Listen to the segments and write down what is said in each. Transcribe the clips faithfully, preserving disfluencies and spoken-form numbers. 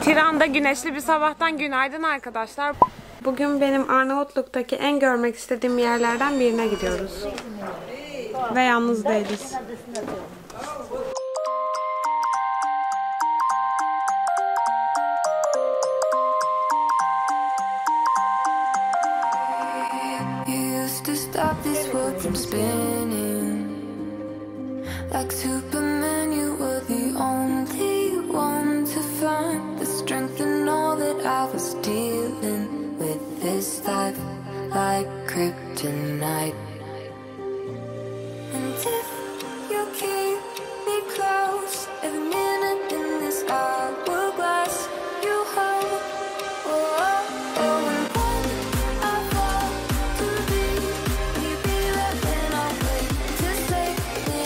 Tiran'da güneşli bir sabahtan günaydın arkadaşlar. Bugün benim Arnavutluk'taki en görmek istediğim yerlerden birine gidiyoruz. Ve yalnız değiliz. Like Superman, you were the only one to find the strength in all that I was dealing with this life, like kryptonite. And if you keep me close, every minute in this hourglass, you hold. Oh, oh, oh, and when I fall to leave, will you be there when I wait to save me?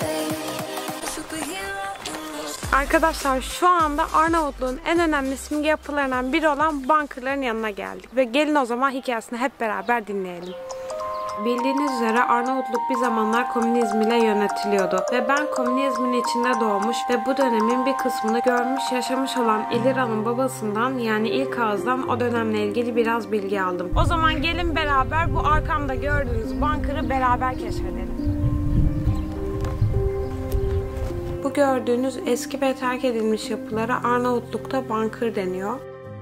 Arkadaşlar şu anda Arnavutluğun en önemli simge yapılarından biri olan Bankırların yanına geldik. Ve gelin o zaman hikayesini hep beraber dinleyelim. Bildiğiniz üzere Arnavutluk bir zamanlar komünizm ile yönetiliyordu ve ben komünizmin içinde doğmuş ve bu dönemin bir kısmını görmüş yaşamış olan İlira'nın babasından, yani ilk ağızdan o dönemle ilgili biraz bilgi aldım. O zaman gelin beraber bu arkamda gördüğünüz Bankır'ı beraber keşfedelim. Bu gördüğünüz eski ve terk edilmiş yapılara Arnavutluk'ta Bankır deniyor.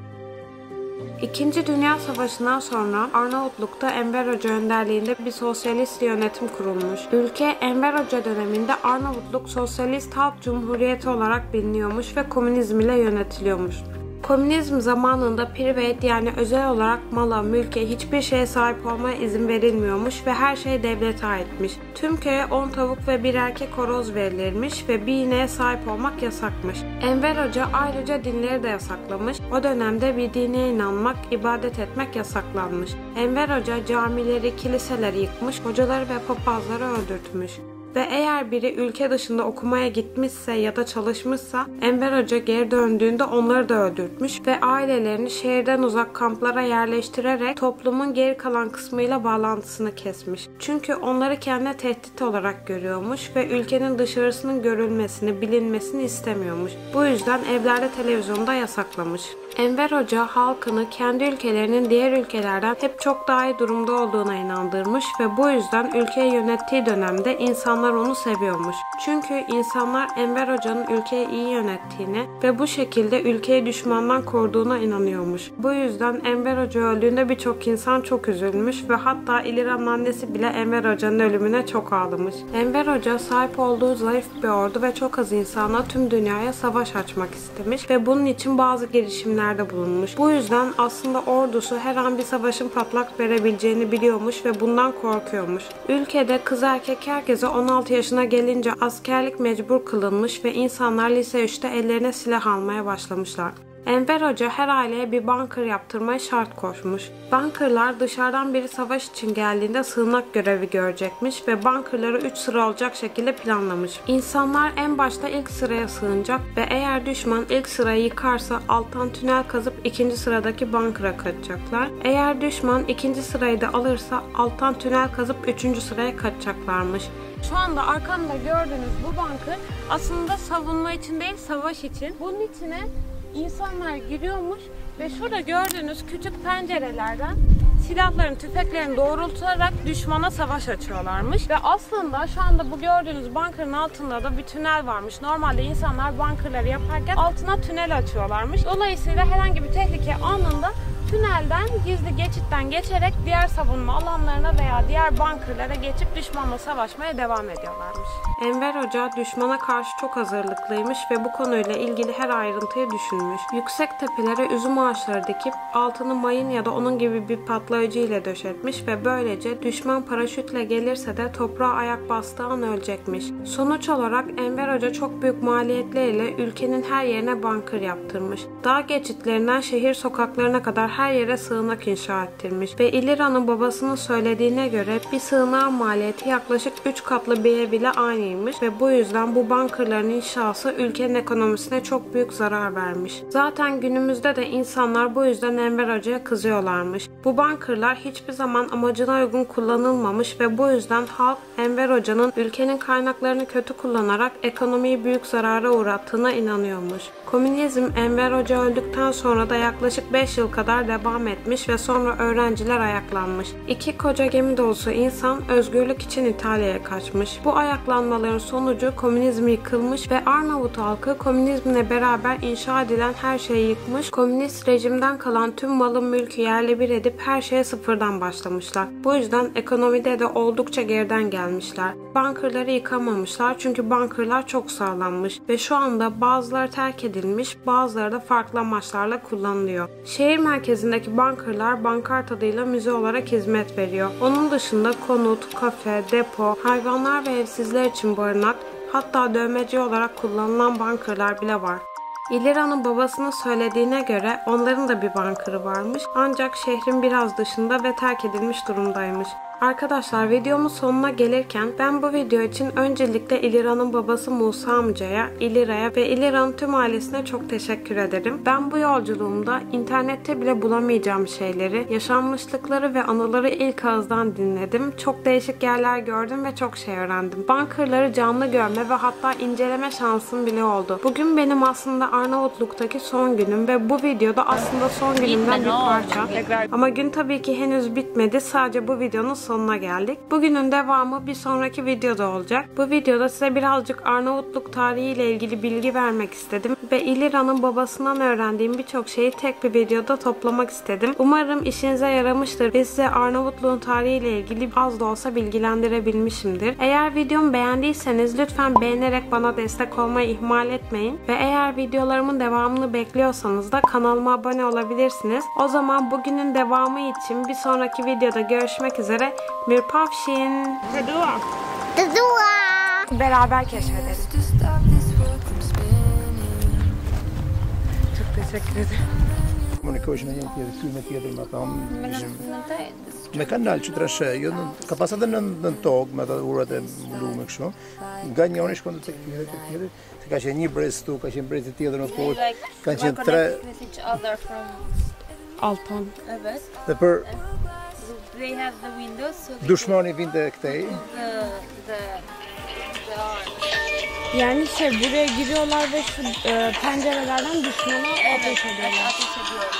İkinci Dünya Savaşı'ndan sonra Arnavutluk'ta Enver Hoca önderliğinde bir sosyalist yönetim kurulmuş. Ülke Enver Hoca döneminde Arnavutluk Sosyalist Halk Cumhuriyeti olarak biliniyormuş ve komünizm ile yönetiliyormuş. Komünizm zamanında private, yani özel olarak mala, mülke, hiçbir şeye sahip olmaya izin verilmiyormuş ve her şey devlete aitmiş. Tüm köye on tavuk ve bir erkek horoz verilirmiş ve bir ineğe sahip olmak yasakmış. Enver Hoca ayrıca dinleri de yasaklamış. O dönemde bir dine inanmak, ibadet etmek yasaklanmış. Enver Hoca camileri, kiliseleri yıkmış, hocaları ve papazları öldürtmüş. Ve eğer biri ülke dışında okumaya gitmişse ya da çalışmışsa Enver Hoca geri döndüğünde onları da öldürtmüş ve ailelerini şehirden uzak kamplara yerleştirerek toplumun geri kalan kısmıyla bağlantısını kesmiş. Çünkü onları kendine tehdit olarak görüyormuş ve ülkenin dışarısının görülmesini, bilinmesini istemiyormuş. Bu yüzden evlerde televizyonda yasaklamış. Enver Hoca halkını kendi ülkelerinin diğer ülkelerden hep çok daha iyi durumda olduğuna inandırmış ve bu yüzden ülkeyi yönettiği dönemde insanlar onu seviyormuş. Çünkü insanlar Enver Hoca'nın ülkeyi iyi yönettiğini ve bu şekilde ülkeyi düşmandan koruduğuna inanıyormuş. Bu yüzden Enver Hoca öldüğünde birçok insan çok üzülmüş ve hatta İlira'nın annesi bile Enver Hoca'nın ölümüne çok ağlamış. Enver Hoca sahip olduğu zayıf bir ordu ve çok az insanla tüm dünyaya savaş açmak istemiş ve bunun için bazı girişimlerde bulunmuş. Bu yüzden aslında ordusu her an bir savaşın patlak verebileceğini biliyormuş ve bundan korkuyormuş. Ülkede kız erkek herkese on altı yaşına gelince askerlik mecbur kılınmış ve insanlar lise üçte ellerine silah almaya başlamışlar. Enver Hoca her aileye bir Bankır yaptırmaya şart koşmuş. Bankırlar dışarıdan biri savaş için geldiğinde sığınak görevi görecekmiş ve Bankırları üç sıra olacak şekilde planlamış. İnsanlar en başta ilk sıraya sığınacak ve eğer düşman ilk sırayı yıkarsa alttan tünel kazıp ikinci sıradaki Bankır'a kaçacaklar. Eğer düşman ikinci sırayı da alırsa alttan tünel kazıp üçüncü sıraya kaçacaklarmış. Şu anda arkamda gördüğünüz bu Bankır aslında savunma için değil, savaş için. Bunun içine İnsanlar giriyormuş ve şurada gördüğünüz küçük pencerelerden silahlarını, tüfeklerini doğrultarak düşmana savaş açıyorlarmış. Ve aslında şu anda bu gördüğünüz Bankır'ın altında da bir tünel varmış. Normalde insanlar Bankır'ları yaparken altına tünel açıyorlarmış. Dolayısıyla herhangi bir tehlike anında tünelden, gizli geçitten geçerek diğer savunma alanlarına veya diğer Bankır'lara geçip düşmanla savaşmaya devam ediyorlarmış. Enver Hoca düşmana karşı çok hazırlıklıymış ve bu konuyla ilgili her ayrıntıyı düşünmüş. Yüksek tepelere üzüm ağaçları dikip altını mayın ya da onun gibi bir patlayıcı ile döşetmiş ve böylece düşman paraşütle gelirse de toprağa ayak bastığı an ölecekmiş. Sonuç olarak Enver Hoca çok büyük maliyetlerle ülkenin her yerine Bankır yaptırmış. Dağ geçitlerinden şehir sokaklarına kadar her yere sığınak inşa ettirmiş ve İlira'nın babasının söylediğine göre bir sığınağın maliyeti yaklaşık üç katlı bir ev ile aynıymış ve bu yüzden bu bunkerların inşası ülkenin ekonomisine çok büyük zarar vermiş. Zaten günümüzde de insanlar bu yüzden Enver Hoca'ya kızıyorlarmış. Bu bunkerlar hiçbir zaman amacına uygun kullanılmamış ve bu yüzden halk Enver Hoca'nın ülkenin kaynaklarını kötü kullanarak ekonomiyi büyük zarara uğrattığına inanıyormuş. Komünizm Enver Hoca öldükten sonra da yaklaşık beş yıl kadar devam etmiş ve sonra öğrenciler ayaklanmış. İki koca gemi dolusu insan özgürlük için İtalya'ya kaçmış. Bu ayaklanmaların sonucu komünizm yıkılmış ve Arnavut halkı komünizmle beraber inşa edilen her şeyi yıkmış, komünist rejimden kalan tüm malın mülkü yerle bir edip her şeye sıfırdan başlamışlar. Bu yüzden ekonomide de oldukça geriden gelmişler. Bunkerları yıkamamışlar çünkü bunkerlar çok sağlammış ve şu anda bazıları terk edilmiş, bazıları da farklı amaçlarla kullanılıyor. Şehir merkezindeki bunkerlar bankart adıyla müze olarak hizmet veriyor. Onun dışında konut, kafe, depo, hayvanlar ve evsizler için barınak, hatta dövmeci olarak kullanılan bunkerlar bile var. İlira'nın babasının söylediğine göre onların da bir bunkerı varmış ancak şehrin biraz dışında ve terk edilmiş durumdaymış. Arkadaşlar videomun sonuna gelirken ben bu video için öncelikle İlira'nın babası Musa amcaya, İlira'ya ve İlira'nın tüm ailesine çok teşekkür ederim. Ben bu yolculuğumda internette bile bulamayacağım şeyleri, yaşanmışlıkları ve anıları ilk ağızdan dinledim. Çok değişik yerler gördüm ve çok şey öğrendim. Bunkerları canlı görme ve hatta inceleme şansım bile oldu. Bugün benim aslında Arnavutluk'taki son günüm ve bu videoda aslında son günümden bir parça. Ama gün tabii ki henüz bitmedi. Sadece bu videonun sonuna geldik. Bugünün devamı bir sonraki videoda olacak. Bu videoda size birazcık Arnavutluk tarihiyle ilgili bilgi vermek istedim ve İlira'nın babasından öğrendiğim birçok şeyi tek bir videoda toplamak istedim. Umarım işinize yaramıştır ve size Arnavutluğun tarihiyle ilgili az da olsa bilgilendirebilmişimdir. Eğer videomu beğendiyseniz lütfen beğenerek bana destek olmayı ihmal etmeyin ve eğer videolarımın devamını bekliyorsanız da kanalıma abone olabilirsiniz. O zaman bugünün devamı için bir sonraki videoda görüşmek üzere. Mirpavşin. Tadua. Tadua. Beraber keşfederiz. To stop this world from spinning. Çok teşekkür ederim. Unë kohë që në një tjetër, ty me tjetër me thamë me kanal që trashe, jo në, ka pas edhe në, në tokë me ato urat e mbulume kështu. Nga njëri shkon tek tjetër, tek tjetër, se ka qenë një brez këtu, ka qenë brez tjetër në poshtë. Kanë qenë tre Altan. Evet. dhe për They have the windows so they dushmani vinte këtej. the the the arms. Yani şey buraya giriyorlar ve şu e, pencerelerden düşmana Evet, ateş ediyorlar. ateş ediyorlar.